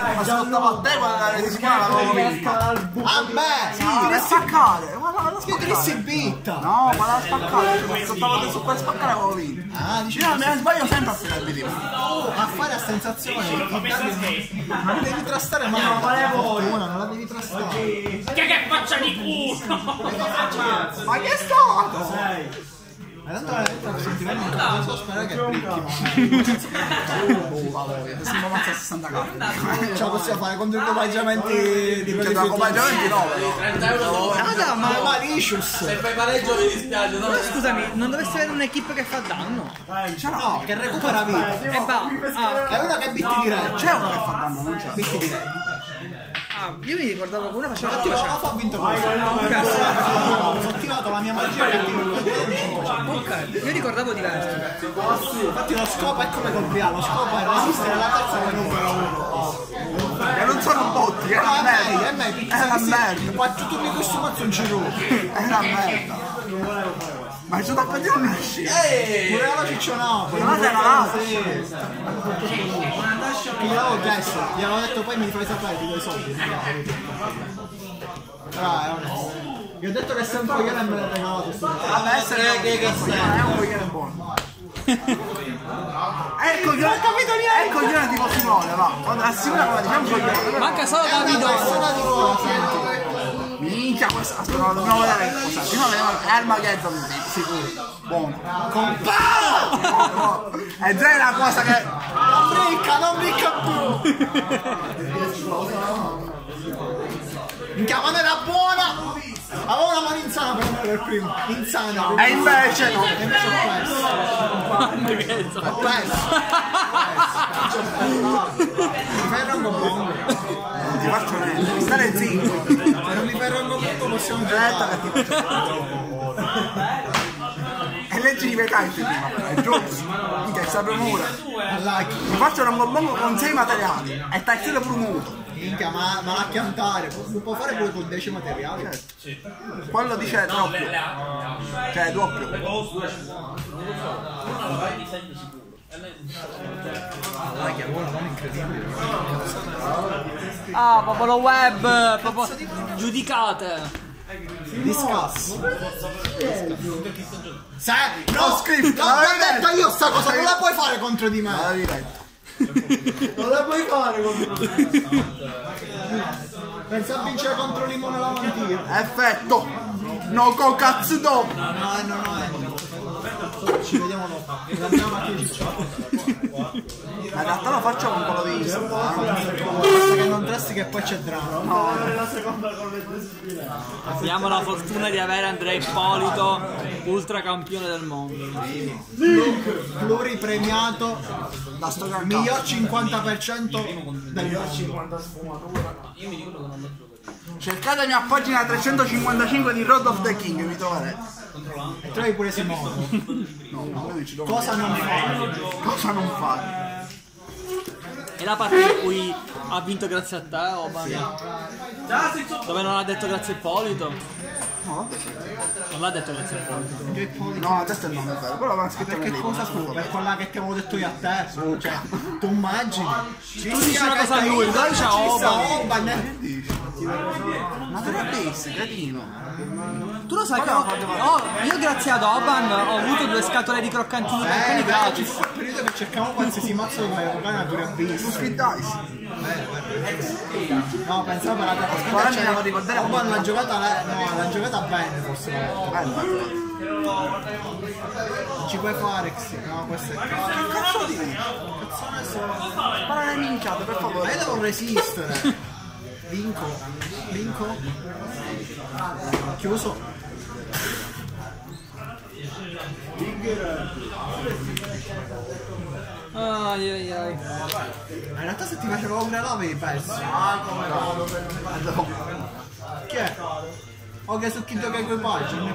Ma ascoltavo a te quando la rischiava l'avevo vinta. A me! Sì, per spaccare. Ma la Che ti si bitta! no, ma la spaccare. Ascoltavo adesso per spaccare l'avevo vinta. Ah, dici Io me ne sbaglio sempre a finire di a fare la sensazione non devi trastare mai la fortuna, non la devi trastare. Che faccia di culo! Ma che è stato? Ma tanto la lettera sentimento non so sperare che bricchi. Siamo ammazza a 60 carte. Ce la possiamo fare contro i comaggiamenti di quelli Cioè, comaggiamenti no. 30 euro. Ah, ma Malicious! Se fai pareggio mi dispiace, no? Scusami, non dovresti avere un'equipe che fa danno? No, che recupera vita. E va. È una che bitti direi. C'è uno che fa danno, non c'è. Bitti direi. Io mi ricordavo che una faceva Infatti la ho vinto questo. Ho attivato la mia magia che Ok, io ricordavo diverso. infatti lo scopo è come col PA, lo scopo è resistere alla terza che numero uno. E non sono botti, è una merda. È me, È una merda. qua tutto di questo mazzo non ci rubi. È una merda. Ma il suo tappettino non esce. Pure la ciccionato. Ma sei malato. Gliel'avevo chiesto, gli avevo detto poi mi fai sapere, ti do i soldi. Ah, è onesto. Gli ho detto che sei un coglione e me l'hai regalato. Vabbè, essere che è un coglione buono. Ecco il coglione tipo Simone, va. Quando la Simone come diciamo coglione. Manca solo Davido. Minchia questa. Aspetta, lo dobbiamo vedere cosa. Prima vediamo Armageddon, sicuro. Buono. Compà! E già è una cosa che. Non bricca più! Minchia, ma non era buona! Avevo una mano insana per me per primo. Insana. E invece no. E invece ho perso. Mi fai il rango bongo. Non ti faccio niente, stare zitto. Se non mi fai il rango bongo possiamo giocare. E leggi i vecchi prima, è giusto. Minchia, sta premura. Like. Mi faccio un bongo con 6 materiali e stai zitto promuto. Minchia, ma a chiantare, lo può fare pure con 10 materiali? Quello dice doppio. Cioè doppio. Ah, popolo web, proprio giudicate. Discuss. Se No, scritto, l'ho l'avevi detto detto. io sta cosa, non la puoi fare contro di me. L'avevi detto. Non la puoi fare contro di me. Pensa a vincere contro Limone Lavandino. Effetto. No co cazzo dopo. No. Ci vediamo dopo. Andiamo a Ma in realtà lo faccio con quello di Instagram. basta che non trasti che poi c'è drama. Abbiamo la fortuna di avere Andrea Ippolito, ultracampione del mondo. Pluripremiato, Da sto miglior 50% del Cercatemi a pagina 355 di Road of the King, mi troverete. E trovi pure Simone. No, ci devo Cosa non fare? Cosa non fare? E la partita in cui ha vinto grazie a te, Oban? Dove non ha detto grazie a Ippolito? No, Non l'ha detto grazie a Ippolito. no, adesso è il nome vero, però l'hanno scritto Perché nel cosa libro. scusa? Per quella che ti avevo detto io a te. Cioè, tu immagini? Tu dici una cosa a lui, dai c'è Oban. Ma te l'ha visto, cretino. Tu lo sai che io grazie ad Oban ho avuto 2 scatole di croccantini per cani gratis. Il periodo che cercavamo qualsiasi mazzo di Mario pure a visto. Speed Dice. No, pensavo per la Ora mi devo ricordare un po'. l'ha giocata l'ha giocata bene forse. Non ci puoi fare, no, questo è Che cazzo di? cazzone solo. Spara le minchiate, per Ma favore. io devo resistere. Vinco. Chiuso. Ai ai ai. In realtà se ti facevo un grado avevi perso. Che è? Ok, su chi gioca equipaggio, non è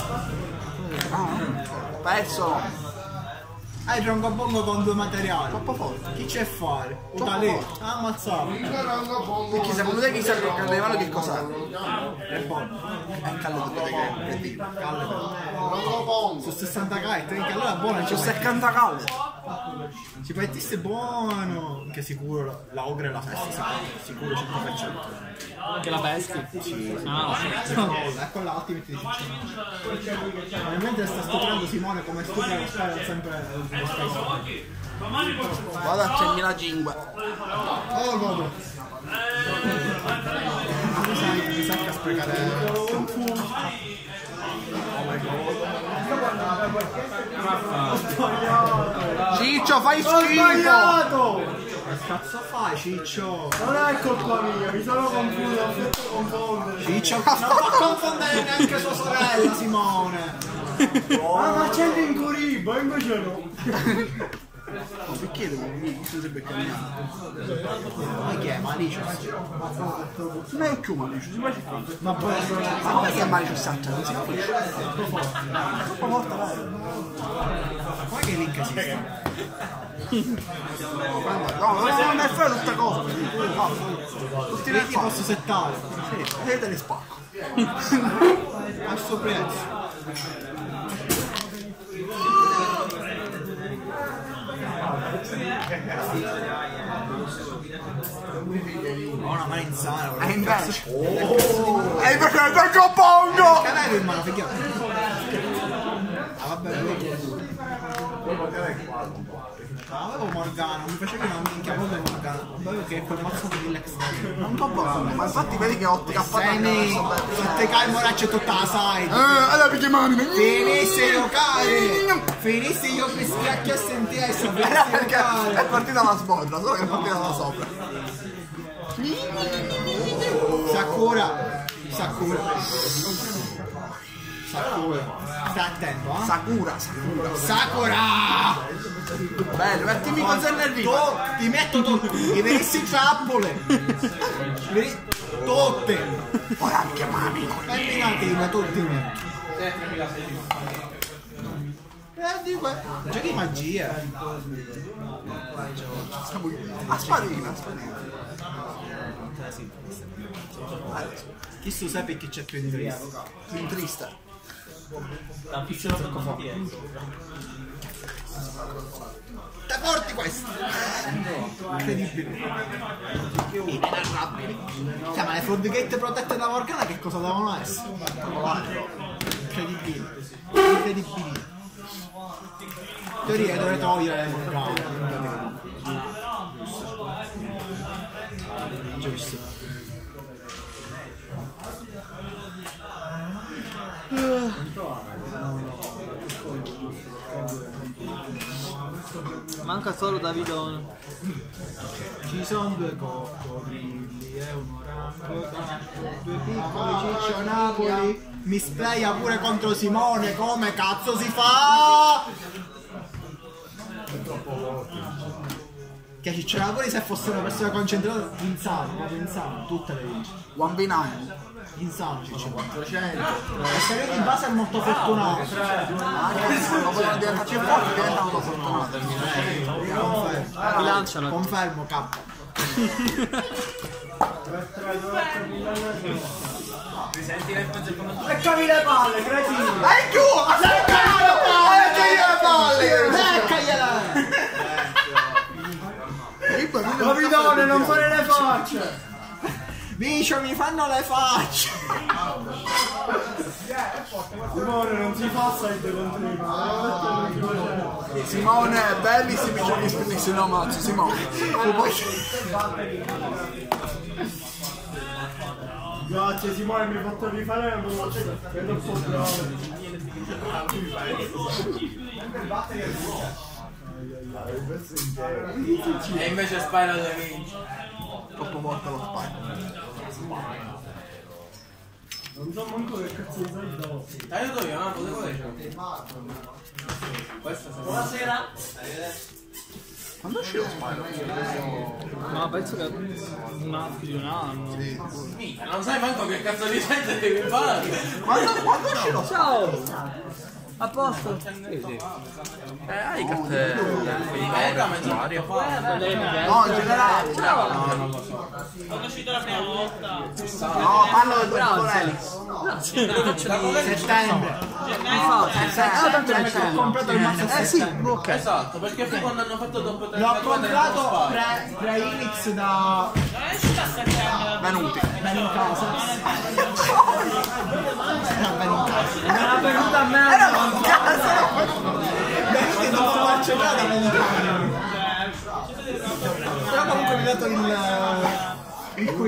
Perso. Hai il rongobongo con 2 materiali. Troppo forte. Chi c'è a fare? Da lì. Ah, ammazzato. Perché secondo te chi sa che credevano che cos'è? È buono. È un callo di che dire. Su 60k, allora è buono. C'è 70 calle. Simpaticista è buono. Che sicuro la Ogre è la festa, sicuro 100%. Che la peschi? Sì. Ah, Ecco la Ultimate di Ciccione. Ovviamente sta stuprando Simone come stupra lo Spider sempre lo stesso. Vado a 100.005. Oh godo. Mi sa che sprecare. Ciccio, fai schifo! Che cazzo fai, Ciccio? Non è colpa mia, mi sono confuso, ho fatto confondere. Ciccio, non fa confondere neanche sua sorella, Simone. Ma c'è l'incuribo, invece no. Ma perché devo sempre cambiato? Ma che è Malicious? Non è più Malicious, si face qua. Ma poi Ma come che è Malicious Hunter? Non si capisce. Troppo forte, dai. come che link esiste? No, non è fare tutta cosa. Tutti Io ti posso settare Sì, e te li spacco. al suo prezzo. Ho una mano insana. E invece. E invece è del Copongo! Che avevo in mano, figlio? Ah vabbè, avevo Morgana, mi facevi una minchia proprio Morgana. Vabbè che è quel mazzo di Lex. Non fa buono, ma infatti vedi che ho TK Semi, se te moraccia tutta la side. allora perché mani? Finisse giocare! Finisse io che schiacchio a sentire e sapessi Perché giocare! è partita la sborda, solo che è partita da sopra. Sakura! Stai attento, eh? Sakura! Bello, mettimi con Nervino. Ti metto ti venissi in trappole! Tutte! Ora anche mami. Terminatina, tutti me! Giochi magia! A spadina. Chi su sa perché c'è più triste? Più triste. Te porti questo! Incredibile! Inenarrabili! Cioè, ma le floodgate protette da Morgana che cosa devono essere? Incredibile! Incredibile! In teoria dovrei togliere le Morgane. Giusto. manca solo Davidone. Ci sono due coccodrilli e un orangotango, due piccoli ciccio Napoli. Mi splaya pure contro Simone, come cazzo si fa? Che Ciccio Napoli se fosse una persona concentrata, insano, proprio insano, tutte le vince. 1v9. Insano Ciccio 400. Essere di base è molto fortunato. Anche se dopo non diventarci forti diventano fortunati. Confermo. Bilanciano. Confermo, K. Leccami le palle, cretino! Dai giù! Leccagliela! Capitone, non fare le facce! Bicio, mi fanno le facce! Simone, non si fa side contro i Simone, bellissimi giochi scritti no mazzo, Simone. Grazie Simone, mi hai fatto rifare la voce. È troppo bravo. E invece Spyro le vince. Troppo morto lo spine. Non so manco che cazzo di solito. Aiuto io, no? Potevo leggere. Buonasera. Quando uscì lo spine? No, penso che più di un anno. Mica, non sai manco che cazzo di gente devi fare. Quando uscì lo spine? Ciao! A posto? Hai cartelle. No, in generale. Quando è uscito la prima volta. No, parlo del Borelli. Settembre! Tanto ho comprato il mazzo sì, ok. Esatto, perché poi quando hanno fatto dopo 3 l'ho comprato pre-Inix da Venuti. Ben in casa. Era Ben in casa. Era venuta a me. Era in casa. Perché non lo faccio da Ben in casa. Però comunque mi ha dato il qui.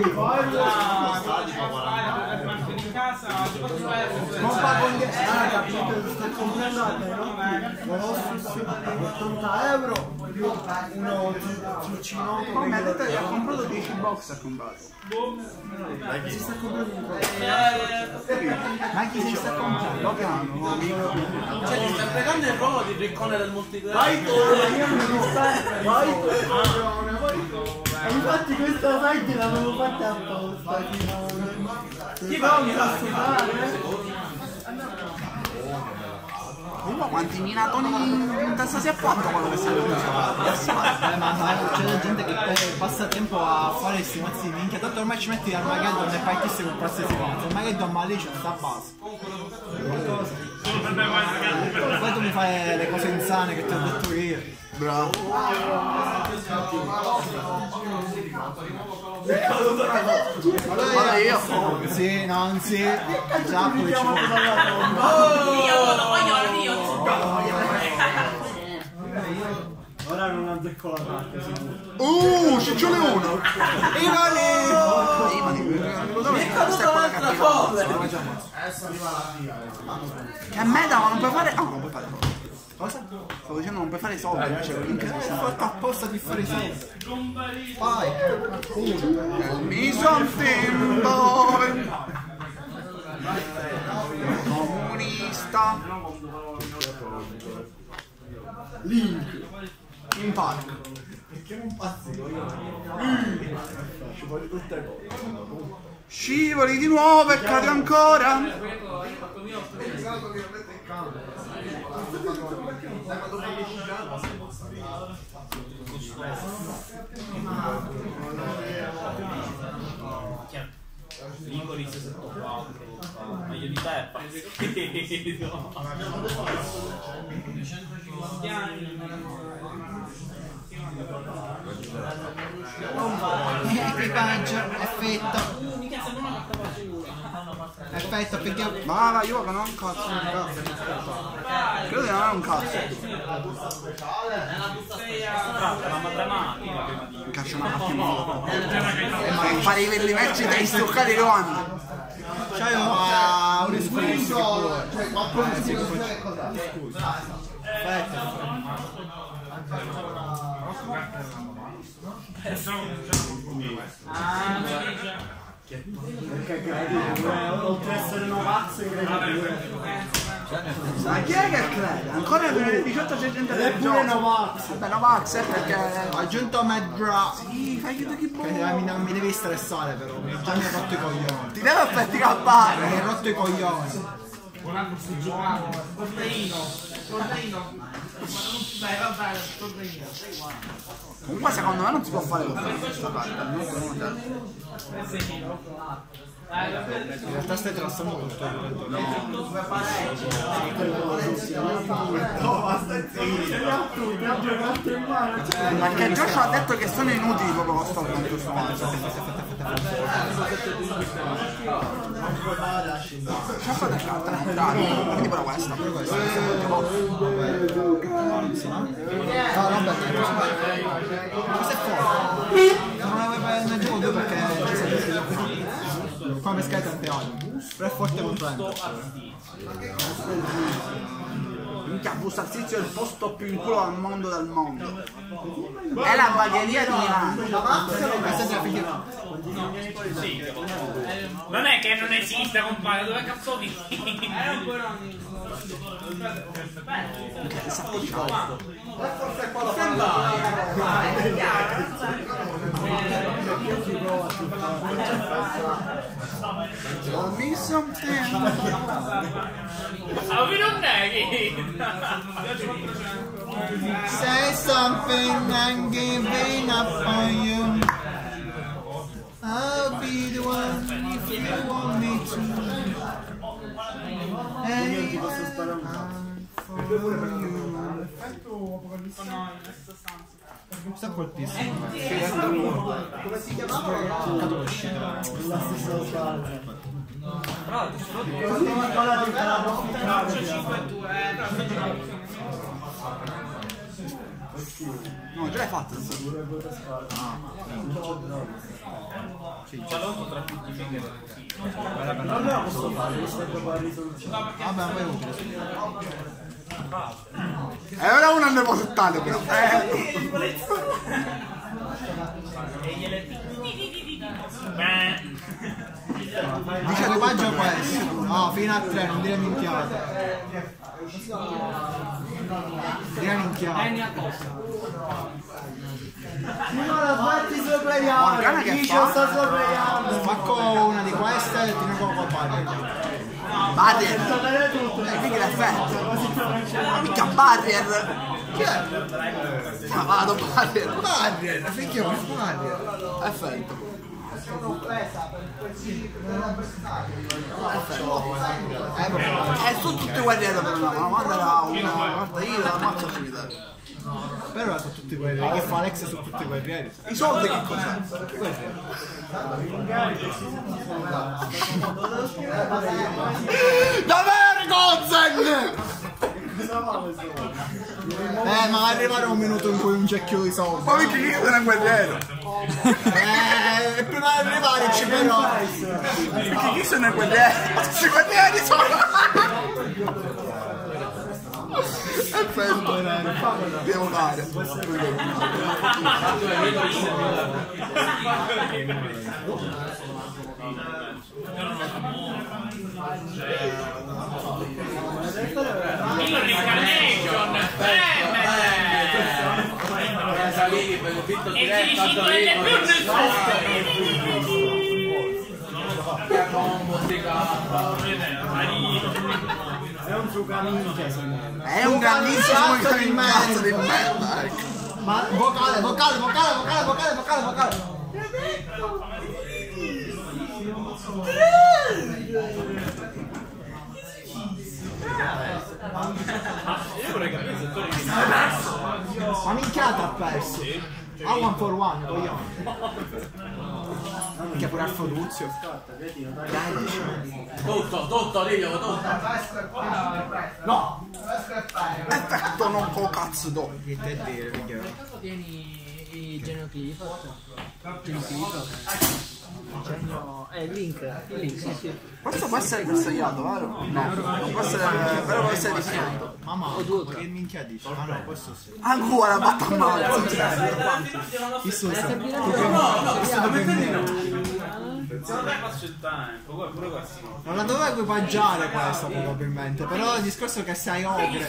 Compa con sta comprando a te, no? Colossus 80 euro più uno Cicinotto. Poi mi ha detto che ha comprato 10 box, ha comprato. Si sta comprando un po'. Ma chi si sta comprando? Cioè ti sta pregando il ruolo di riccone del multiplayer. Vai tu, io non mi sta. Vai tu. Infatti questa site l'avevo fatta apposta. Ti va mi fa sudare. Ma quanti minatoni in testa si è fatto quello che si è venuto? Ma c'è la gente che passa tempo a fare questi mazzi di minchia. Tanto ormai ci metti Armageddon e partisse con qualsiasi mazzo. Armageddon Malicious sta a base. Poi tu mi fai le cose insane che ti ho detto io. Bravo. Vado io. Sì, non sì. Già poi ci Ora non azzecco la parte sicuro. Ciccione 1. Ivani! Mi è caduta un'altra cosa. Che merda, ma non puoi fare. Non puoi fare soldi. Cosa? Stavo dicendo non puoi fare soldi, invece con l'interesse. Ho fatto apposta di fare i soldi. Vai! Mi son tempo. Comunista. Link! In park! Perché non passi? Ci voglio tutte cose. Scivoli di nuovo e cade ancora. Ligori 64, meglio di te è pazzesco. Equipaggio, effetto. Effetto, perché... Ma io che non ho un cazzo. Credo di non avere un cazzo. La matematica prima di Caccio una attimo. E fare i vellimecci dei stoccati che vanno. C'hai un escluso. Cioè, qualcosa si può fare cosa? Perché oltre a essere Novax crede Ma chi è che crede? Ancora nel 18 c'è gente è pure Novax. Vabbè, Novax è perché... Ho aggiunto Medra. Sì, fai che chi Che non mi devi stressare però, già mi hai rotto i coglioni. ti devo aspetti cappare. Mi hai rotto i coglioni. Comunque secondo me non si può fare questa parte. In realtà stai trassando tutto. Perché Joshua ha detto che sono inutili proprio lo stock con questo mazzo. Ci ha fatto il carta, dai, quindi però questa. No, vabbè, questo è forte. Non avevo ne gioco 2 perché ci sei qua mi scarica tante anni. Però è forte contro Minchia, Bussartizio è il posto più in culo al mondo del mondo. È la bagheria di Milano. non è che non esiste, compare, dove cazzo vivi? Che sacco di cazzo. Dammi something. Non neghi! Say something, I'm giving up on you. I'll be the one if you want me to. Io non ti posso sparare un cazzo. Sta colpissimo. Come si chiamava? La stessa spalla. No, già l'hai fatta. Allora posso fare rispetto alla risoluzione. Vabbè, poi è utile. Ora uno ne può settare però. Dice equipaggio questo. No, fino a 3, non dire minchiate. Dire minchiate. Simona, sbatti Morgana sopra che Dice fa? sta sopra Spacco una di queste e ti ne con colpare. Barrier. Sapere tutto. Quindi l'effetto. Ma mica barrier. Chi è? Ma vado barrier. Barrier, finché vuoi barrier. Effetto. Sono tutte guerriere per una mano, mandala una, guarda io la ammazzo finita. Però sono tutti guerrieri. Che fa Alex su tutti i guerrieri? I soldi che cos'è? Davvero Gozen! Ma arriverà un minuto in cui un gecchio di soldi. Ma mica io sono un guerriero. Prima di arrivare ci però. Mica chi sono un guerriero? Ma tutti i guerrieri sono... Perfetto, devo fare. È un giocamento. È un grandissimo cazzo di merda, ecco. Ma vocale. Ma minchiata ha perso. A 1 for 1, coglione. Che pure al Foduzio. Tutto, Livio, tutto. No! Effetto non può cazzo do. Che te dire, minchiata. Tieni i genoclip. Il link, sì. Questo può essere bersagliato, vero? No, non può essere, però può essere rischiato. Mamma, che minchia dici? Ah no, questo sì. Ancora batta a mano. Questo sì. Non è passo il tempo, pure questo. Non la dovevo equipaggiare questa probabilmente, però il discorso è che sei ogre.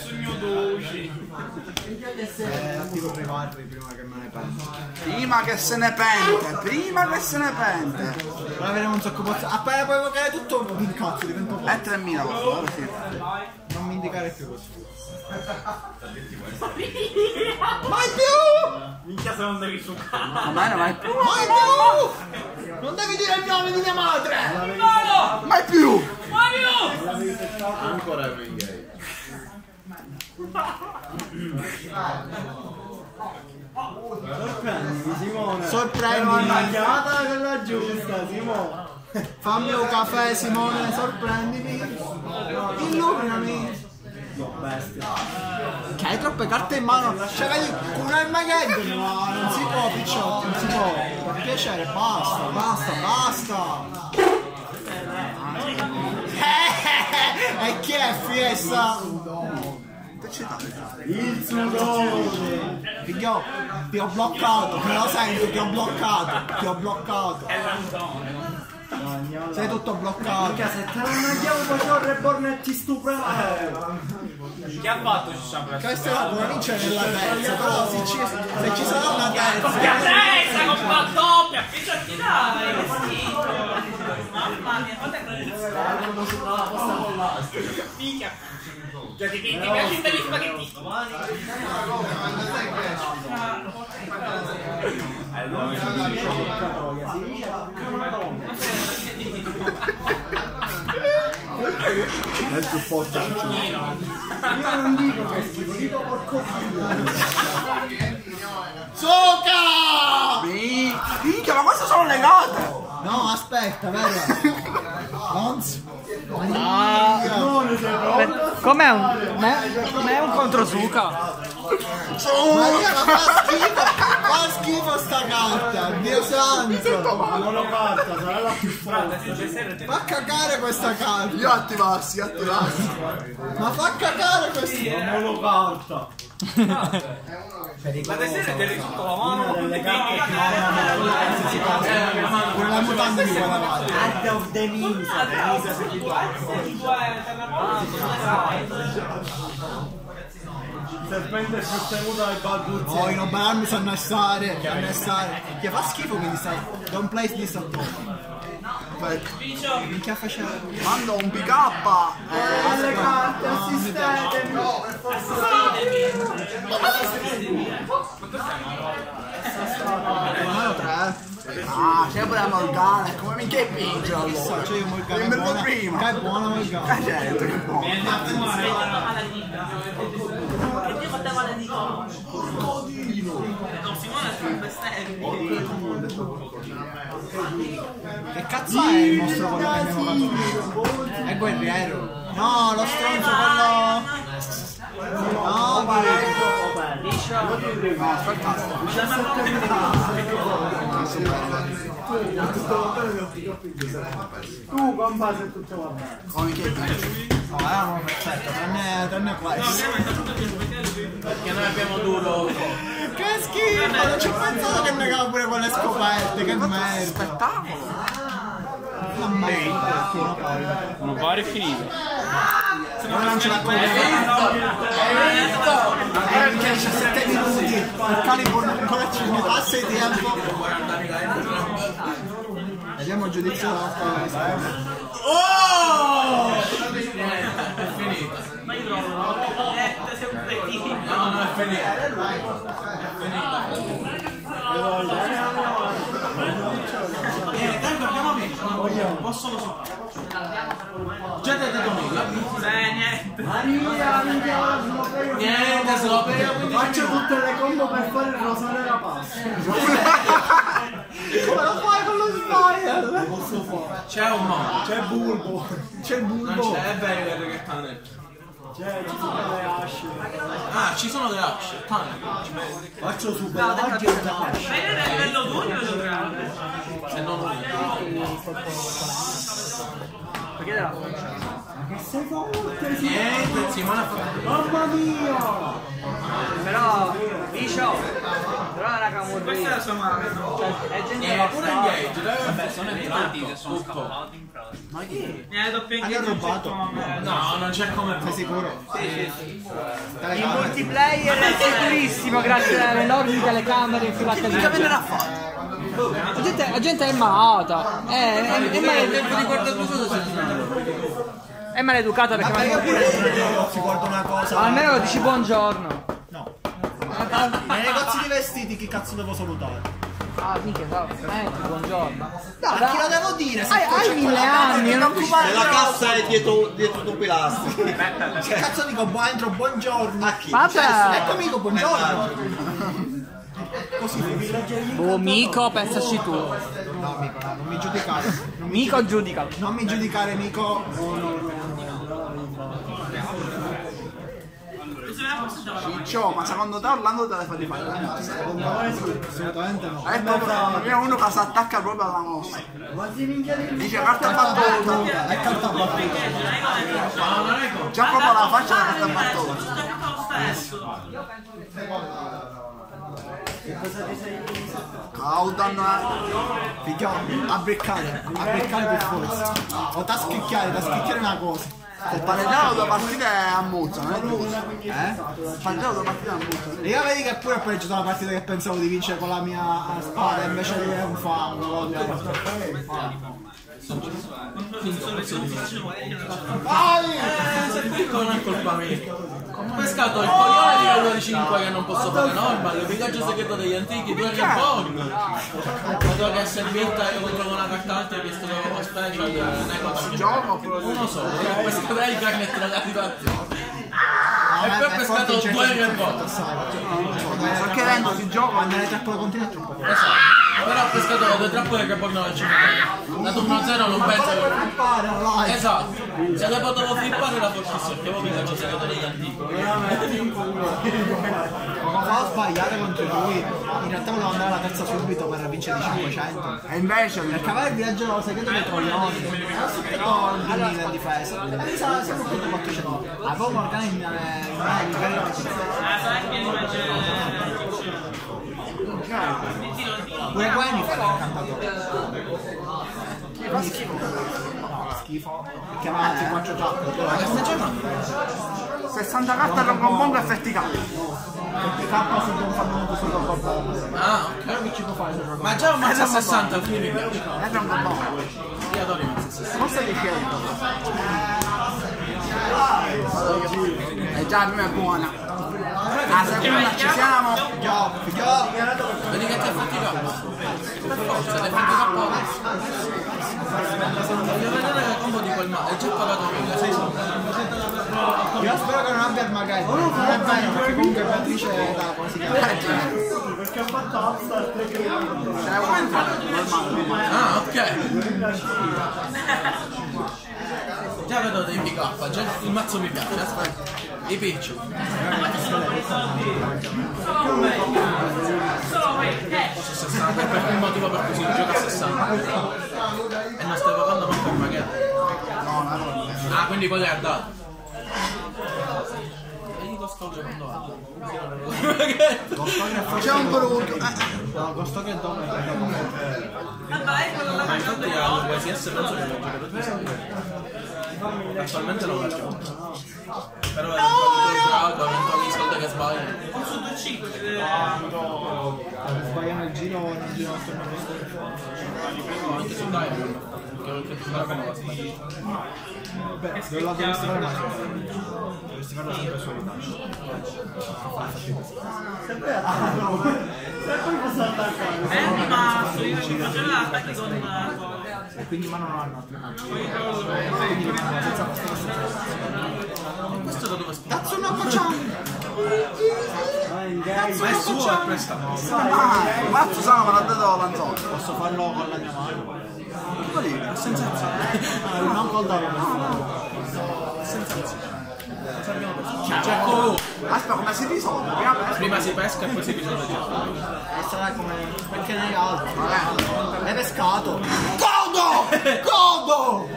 Attivo privarvi prima che me ne penso. Prima che se ne pente. Ora avremo un sacco pozzo. Appena puoi evocare tutto un cazzo, diventa un po'. È 3000 per favore, sì. Non mi indicare più così. Mai più! Minchia se non devi succare. Mai più! Mai più! Non devi dire il nome di mia madre! Mai più! Ancora un gay. Sorprendimi, Simone. Sorprendimi. La chiamata quella giusta, Simone. Fammi un caffè, Simone, sorprendimi. Illuminami. Che hai troppe carte in mano. Cioè, vedi, un Armageddon. No, non si può, picciotti, non si può. Per piacere, basta. E chi è Fiesta? Il sudore. Figlio, ti ho bloccato, me lo sento, ti ho bloccato. Sei tutto bloccato. Mica se te non andiamo facciamo Reborn e ti stuprare. Che ha fatto Sciambra? Questa è la buona vincere nella terza, però se ci sarà una terza. Terza con la doppia, che ci attirare, mamma mia, quanto è che minchia. Già ti piace degli spaghetti. è il più forte. Io non dico che è schifo, dico porco Soca! Minchia, ma queste sono legate! No, aspetta, vero? Non si... Com'è un contro Suka? Maria, ma fa schifo sta carta, Dio santo! monocarta, sarà la più forte. Fa cagare questa carta! Io attivassi. Ma fa cagare questa... Monocarta. La tessera è sotto la mano. Pure la mutanda di quella parte. Art of the Misa. Serpente più tenuta del Balbuzzi. Oh, i Nobaran mi sanno annessare. Che fa schifo quindi stai. Don't place this at all. Minchia faceva. Mando un pick Le carte, assistetemi. Mano 3. Ah, c'è pure la Morgana, come minchia è vince allora? C'è io Morgana Dimmi buona. prima. Che è buona Morgana. Certo che buono. Che cazzo è il mostro quello che abbiamo fatto? È guerriero. No, lo stronzo quello. No, Tu con base tutto va bene. Come che vince? no, erano perfetto, tranne questo. Perché noi abbiamo duro. Che schifo, non ci ho pensato che negava pure quelle scoperte, che merda. Spettacolo! Mamma mia, Non pare finito. non lancia la cosa. Perché 17 minuti, il calibro ancora ci mi passa il tempo. Vediamo il giudizio della nostra. Oh! È finita. No, non è finita. Tanto abbiamo vinto. Posso lo so. Già te domenica. Niente. Maria, Niente, se lo apriamo. faccio tutte le combo per fare il rosone della pasta. Come lo fai con lo Spider? Posso fare. C'è un modo. C'è Bulbo. C'è il Non bulbo. c'è, è vero che cane. C'è, ci sono le asce. Ah, ci sono delle asce. Cane. Faccio super oggi è una asce. È bello duro o grande? Se non lo Perché te la faccia? Che sei forte, sì. niente, Simone ha fatto. Mamma mia. Però, Isho, però è una camurrina. Questa è la sua mano. È gente Niente, pure engage. Vabbè, sono entranti che sono scappati in pratica. Ma chi? Ne doppio Hanno rubato. No, non c'è come. Sei sicuro? Il multiplayer è sicurissimo grazie alle enormi telecamere infilate Che dentro. venne a fare? La gente è malata. È maleducata perché Ma io pure si guarda una cosa. almeno lo dici buongiorno. No. Nei negozi di vestiti chi cazzo devo salutare? Ah, minchia, buongiorno. Dai, chi lo devo dire? Se Hai 1000 anni, non ti E la cassa è dietro due pilastri. Che cazzo dico? Entro buongiorno. A chi? Vabbè. Ecco amico, buongiorno. Così Oh, Mico, pensaci tu. No, amico, no, non mi giudicare. Mico giudica. Non mi giudicare, amico. Ciccio, ma secondo te Orlando te le fa di fare la mossa? Assolutamente no. È proprio uno che si attacca proprio alla mossa. Quanti minchia di Dice carta battuta. È carta battuta. Già proprio la faccia della carta battuta. Caudan Figlio, a beccare per forza. O da schicchiare una cosa. il pareggio due partite a Monza, non è giusto? Il pareggio due partite a Monza. E io vedi che pure ho pareggiato la partita che pensavo di vincere con la mia spada invece di un fango. Non è colpa mia. Ho pescato il coglione di livello 5 che non posso fare normal, il villaggio segreto degli antichi, 2 rimpolli. Vedo che è servita contro una carta alta che è stato special Neko Gioco oppure uno solo, ho pescato il Garnet della situazione. E poi ho pescato 2 Rebot. sto chiedendo si gioca Andare a trappola continua è troppo forte. Esatto. Però ho pescato 2 trappole che poi non al cimitero. Da turno 0 non penso che... Flippare, no, Esatto. Se le potevo flippare era fortissimo, perché poi le cose che degli antichi. Poco fa ho sbagliato contro lui. In realtà volevo andare alla terza subito per vincere di 500. e invece Perché aveva il viaggio segreto dei troioni. Ho subito il 2000 in difesa. E mi sa siamo più 400. Avevo Morgana in pure qua mi fa l'incantatore. fa schifo. No, schifo. Perché avanti 4 tappe. Ma che stai giocando? 60 carte con combo effetti K. Perché K si non fanno molto solo col Ah, però che ci può fare? ma già un mazzo a 60, quindi mi piace. È un combo. Io adoro i mazzi a 60. Forse di scelto. E già la prima è buona. La seconda ci siamo. Vedi che ti ha faticato? Per forza, ti ha faticato. Voglio vedere il combo di quel mazzo. È già pagato 1000. Io spero che non abbia il maghetto. Non è vero perché comunque Beatrice è da come si chiama? Perché ho fatto upstart che Ah, ok. Già vedo dei pick up, già il mazzo mi piace, aspetta. I piccio. Forse 60, è per il motivo per cui si gioca a 60. E non stai pagando manco il maghetto. Ah, quindi quello è andato. E gli costo che quando va? C'è un brutto. No, costo che dove? Ma infatti ha quasi S penso che lo gioca tutti i soldi. Attualmente non la gioco. Però è eventuali soldi che sbaglio. Sbagliamo il giro non giro attorno a questo. Anche su Diamond. Che oltre a giocare come la sbaglio. Beh, se lo dovresti fare mai. Dovresti farlo sempre su poi posso attaccare. Rimasto, io mi facevo l'attacchi con... E quindi ma non hanno altre carte. Quindi rimangono senza Questo da dove sta? cazzo non facciamo! Ma è suo è prestato. Il mazzo sono me l'ha dato Lanzoni. Posso farlo con la mia mano? Sensazione. Non col dado. Aspetta, come si risolve? Prima si pesca e poi si bisogna giocare. E sarà come... perché ne hai altro? L'hai pescato! Godo! Godo!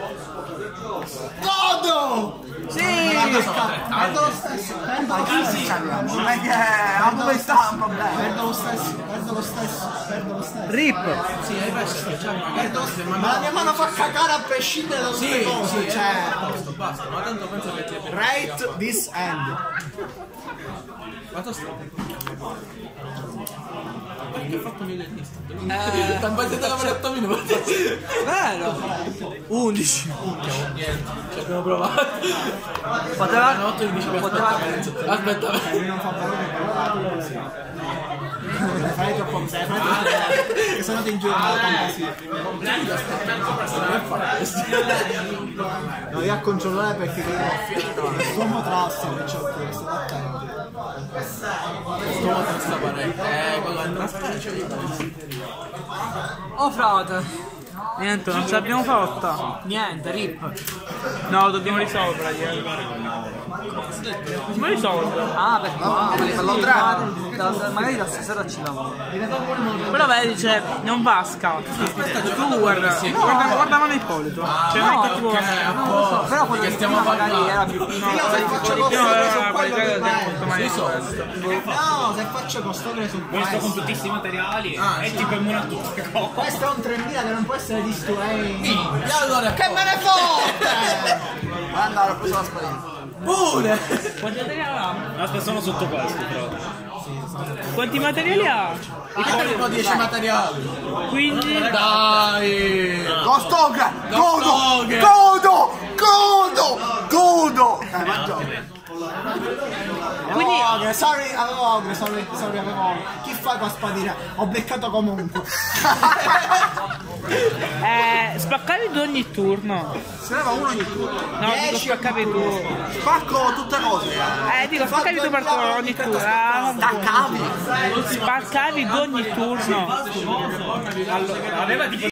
Godo! Sì! Perdo lo stesso! Perdo lo stesso! Non è che a dove sta un problema? Perdo lo stesso! Perdo lo stesso! Perdo lo stesso! Rip! Sì, hai pesca che c'è magari Ma la mia mano fa cagare a prescindere da tutte cose! Cioè... basta, ma tanto penso che ti è Rate this end! Quanto sta? Perché ho fatto 1000 instant? Tampate della 8 minuti. Vero? 11. Niente, ci abbiamo provato. Poteva... 8 11 aspetta. Non fa valore per fai troppo che se no ti ingiuro la fantasia. No, io a controllare perché l'uomo trasso perciò questo attento. Sto questa parete. Quello è il Oh frate! Niente, non ce l'abbiamo fatta! Niente, rip! No, dobbiamo risolverla. Come risolverla? Ah, perché magari da stasera ci lavoro. Però vedi, cioè, non va a scatto. Tu guardavano Ippolito. Cioè, non è cattivo. Non lo so, però quello che stiamo magari era più No, se faccio costare su Questo con tutti questi materiali è tipo immune a tutte cose. questo è un 3000 che non può essere di Stuane. E allora Che me ne fotte! Vai andare, ho preso la spadina. pure! Quanti materiali ha? Aspetta, sono sotto questo però. Quanti materiali ha? Ippolito 10 materiali. Quindi... Dai! Ghostoga! Godo! Ghostoga! Godo! Godo! Godo! Ma gioco. Quindi sorry, avevo ogre, sorry, avevo ogre. Chi fa con la spadina? Ho beccato comunque. spaccavi tu ogni turno. Se ne va uno ogni turno. No, dico spaccavi tu. Spacco tutte cose. Dico spaccavi tu per ogni turno. Staccavi. Spaccavi tu ogni turno. Allora, aveva tipo